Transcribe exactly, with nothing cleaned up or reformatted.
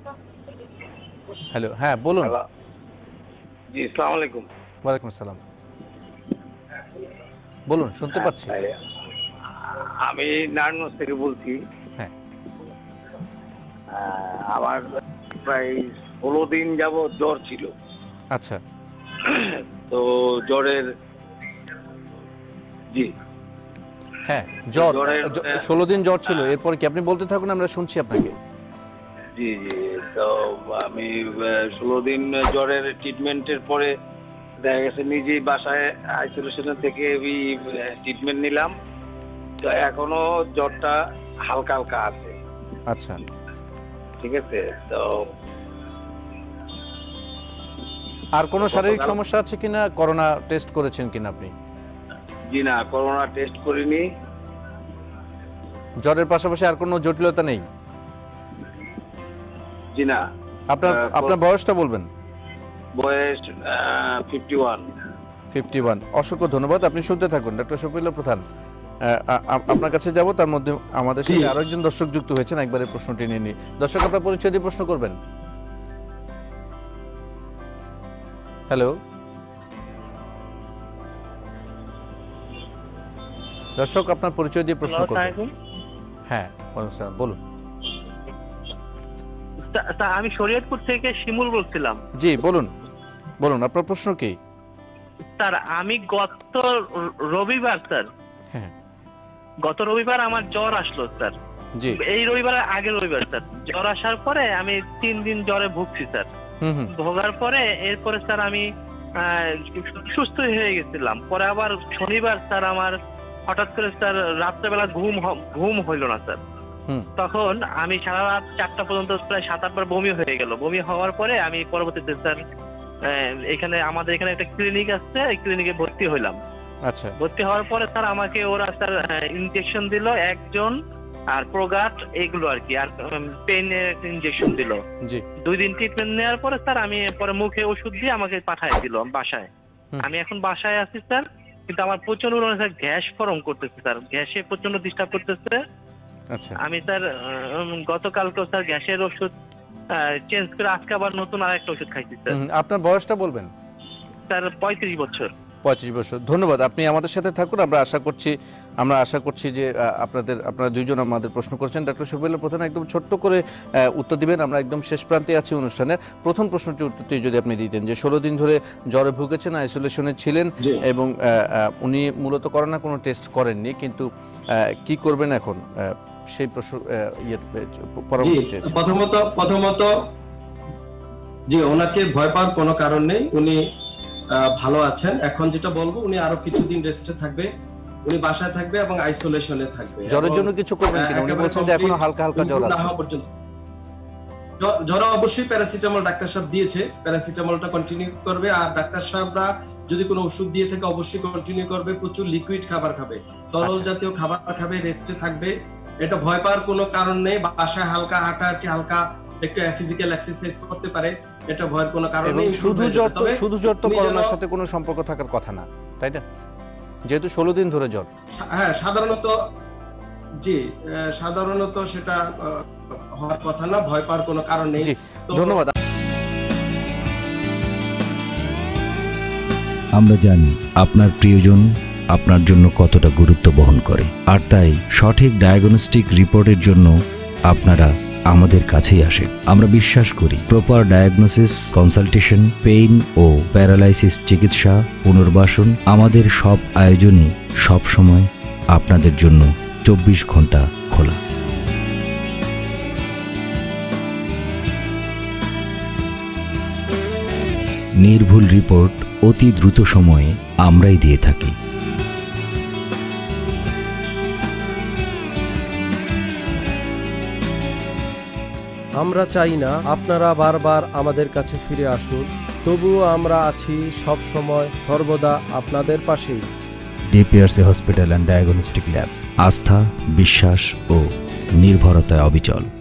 Hello, হ্যাঁ বলুন। জি, আসসালামু আলাইকুম। ওয়ালাইকুম আসসালাম। বলুন, শুনতে পাচ্ছি। আমি নারায়ণগঞ্জ থেকে বলছি। হ্যাঁ, আমার প্রায় ষোলো দিন যাবৎ জ্বর ছিল। আচ্ছা। তো জ্বরের জি হ্যাঁ, জ্বর জ্বরের ষোলো দিন জ্বর ছিল, এরপর কি? আপনি বলতে থাকুন, আমরা শুনছি আপনাকে। জি জি তো আমি ষোলো দিন জ্বরের ট্রিটমেন্টের পরে দেখা গেছে নিজেই বাসায় আইসোলেশন থেকে ট্রিটমেন্ট নিলাম। তো এখনো জ্বরটা হালকা হালকা আছে। আচ্ছা, ঠিক আছে। তো আর কোনো শারীরিক সমস্যা আছে কিনা? করোনা টেস্ট করেছেন কিনা আপনি? জি না, করোনা টেস্ট করিনি। জ্বরের পাশাপাশি আর কোনো জটিলতা নেই? জি না। আপনার আপনার বয়সটা বলবেন। বয়স ফিফটি ওয়ান। Fifty one. অসংখ্য ধন্যবাদ, আপনি শুনতে থাকুন। ডক্টর শফিউল্লাহ প্রধান, আপনার কাছে যাব, তার মধ্যে আমাদের সাথে আরো একজন দর্শক যুক্ত হয়েছেন। একবারে প্রশ্নটি নিয়ে নিই। দর্শক, আপনার পরিচয় দিয়ে প্রশ্ন করবেন। হ্যালো দর্শক, আপনার পরিচয় দিয়ে প্রশ্ন করবেন। হ্যাঁ বলুন। আমি শরীয়তপুর থেকে শিমুল বলছিলাম। জি বলুন, বলুন আপনার প্রশ্ন কি? স্যার, আমি গত রবিবার স্যার হ্যাঁ গত রবিবার আমার জ্বর আসলো স্যার। জি। এই রবিবারের আগের রবিবার স্যার জ্বর আসার পরে আমি তিন দিন জ্বরে ভুগছি স্যার। ভোগার পরে এরপরে স্যার আমি সুস্থ হয়ে গেছিলাম। পরে আবার শনিবার স্যার আমার হঠাৎ করে স্যার রাত্রেবেলা ঘুম ঘুম হইল না স্যার। তখন আমি সারা রাত চারটা পর্যন্ত প্রায় সাত আটবার বমি হয়ে গেল। বমি হওয়ার পরে আমি পরবর্তীতে স্যার এখানে আমাদের এখানে একটা ক্লিনিক আছে, এই ক্লিনিকে ভর্তি হইলাম। আচ্ছা। ভর্তি হওয়ার পরে স্যার আমাকে ওরা স্যার ইনজেকশন দিল একজন, আর প্রোগাট এগুলো আর কি, আর পেন ইনজেকশন দিল। জি। দুই দিন ট্রিটমেন্ট নেওয়ার পরে স্যার আমি পরে মুখে ওষুধ দিয়ে আমাকে পাঠিয়ে দিল বাসায়। আমি এখন বাসায় আছি স্যার, কিন্তু আমার প্রচন্ড গ্যাস ফর্ম করতেছে স্যার, গ্যাসে প্রচন্ড ডিস্টার্ব করতেছে। আচ্ছা। আমি স্যার গতকালকে স্যার গ্যাসের ওষুধ চেঞ্জ করে আজকে আবার নতুন আরেকটা ওষুধ খাইছি স্যার। আপনার বয়সটা বলবেন? স্যার পঁয়ত্রিশ বছর। পঁয়ত্রিশ বছর। ধন্যবাদ, আপনি আমাদের সাথে থাকুন। আমরা আশা করছি আমরা আশা করছি যে আপনাদের আপনারা দুইজন আমাদের প্রশ্ন করেছেন। ডক্টর শফিউল্লাহ প্রধান একদম ছোট্ট করে উত্তর দিবেন, আমরা একদম শেষ প্রান্তে আছি অনুষ্ঠানের। প্রথম প্রশ্নটি উত্তরটি যদি আপনি দিতেন, যে ষোলো দিন ধরে জ্বরে ভুগেছেন, আইসোলেশনে ছিলেন এবং উনি মূলত করোনা কোনো টেস্ট করেননি, কিন্তু কি করবেন এখন, সেই প্রশ্ন প্রথমত প্রথমত জি ওনাকে ভয় পাওয়ার কোনো কারণ নেই, উনি ভালো আছেন। এখন যেটা বলবো, উনি আরো কিছুদিন রেস্টে থাকবে, উনি বাসায় থাকবে এবং আইসোলেশনে থাকবে। জ্বরের জন্য কিছু করবেন কিনা? উনি বলছেন যে এখনো হালকা হালকা জ্বর আছে। জ্বর অবশ্যই প্যারাসিটামল ডাক্তার সাহেব দিয়েছে, প্যারাসিটামলটা কন্টিনিউ করবে। আর ডাক্তার সাহেবরা যদি কোনো ওষুধ দিয়ে থাকে অবশ্যই কন্টিনিউ করবে। প্রচুর লিকুইড খাবার খাবে, তরল জাতীয় খাবার খাবে, রেস্টে থাকবে। এটা ভয় পাওয়ার কোনো কারণ নেই। বাসায় হালকা হাঁটাহাঁটি, হালকা একটু ফিজিক্যাল এক্সারসাইজ করতে পারে, এটা ভয়ের কোনো কারণ নেই। শুধু জ্বর তো শুধু জ্বর তো করোনার সাথে কোনো সম্পর্ক থাকার কথা না, তাই না? যেহেতু ষোলো দিন ধরে জ্বর। হ্যাঁ, সাধারণত জি সাধারণত সেটা হওয়ার কথা না, ভয় পাওয়ার কোনো কারণ নেই। ধন্যবাদ। আমরা জানি আপনার প্রিয়জন আপনার জন্য কতটা গুরুত্ব বহন করে, আর তাই সঠিক ডায়াগনস্টিক রিপোর্টের জন্য আপনারা আমাদের কাছেই আসেন। আমরা বিশ্বাস করি প্রপার ডায়াগনোসিস, কনসালটেশন, পেইন ও প্যারালাইসিস চিকিৎসা, পুনর্বাসন, আমাদের সব আয়োজনই সব সময় আপনাদের জন্য চব্বিশ ঘন্টা খোলা। নির্ভুল রিপোর্ট অতি দ্রুত সময়ে আমরাই দিয়ে থাকি। আমরা চাই না আপনারা বারবার আমাদের কাছে ফিরে আসুন, তবুও আমরা আছি সব সময় সর্বদা আপনাদের পাশেই। DPRC hospital and diagnostic lab, আস্থা, বিশ্বাস ও নির্ভরতায় অবিচল।